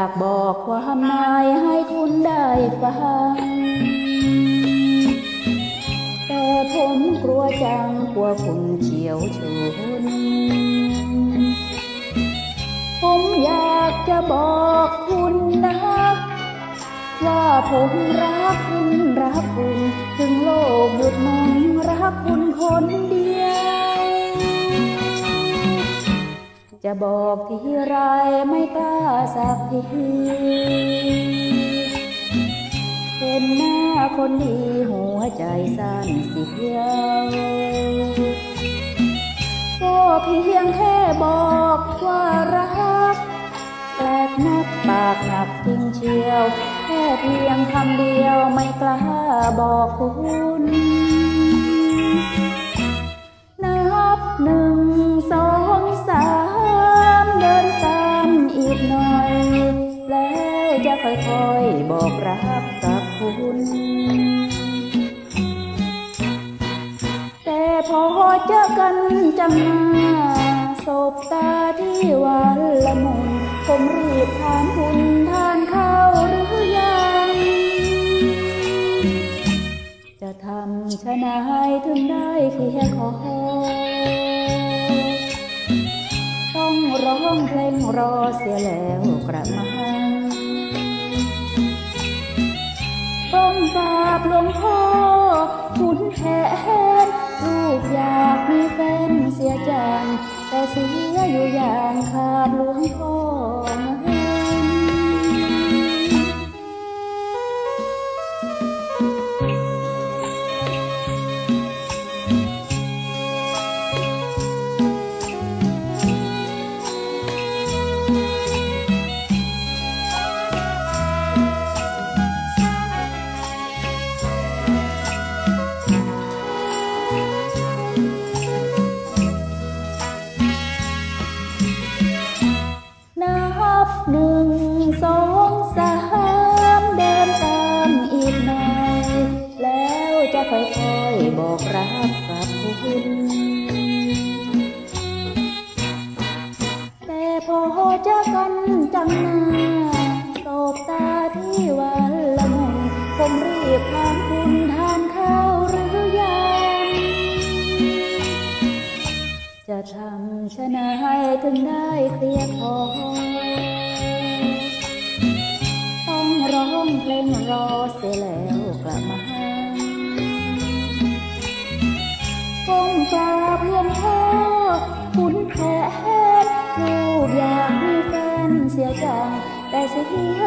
ากบอกความในให้คุณได้ฟังแต่ผมกลัวจังกลัวคุณเฉียวชนผมอยากจะบอกคุณนะว่าผมรักคุณถึงโลกหยุดมองรักคุณคนเดียวจะบอกที่ไรไม่กล้าสักทีเป็นหน้าคนดีหัวใจสั่นเสียวก็เพียงแค่บอกว่ารักแปลกนักปากหนักจริงเชียวแค่เพียงคำเดียวไม่กล้าบอกคุณนับ1 2 3เดินตามอีกหน่อยแล้วจะค่อยๆบอกรักกับคุณแต่พอเจอกันจังหน้าสบตาที่หวานละมุนผมรีบถามคุณทานข้าวหรือยังจะทำชะนายถึงได้เพียงขอต้องร้องเพลงรอเสียแล้วกระมังต้องกราบหลวงพ่อคุณแทนลูกอยากมีแฟนเสียจังแต่เสียอยู่อย่างขาดหลวงพ่อ1 2 3เดินตามอีกหน่อยแล้วจะค่อยๆบอกรักกับคุณแต่พอเจอกันจังหน้าสบตาที่หวานละมุนผมรีบถามคุณทานข้าวหรือยังจะทำชะนายถึงได้เคลียร์คอร้องเพลงรอเสียแล้วกลับมาก้มกราบหลวงพ่อคุณแทนลูกอยากมีแฟนเสียจังแต่เสีย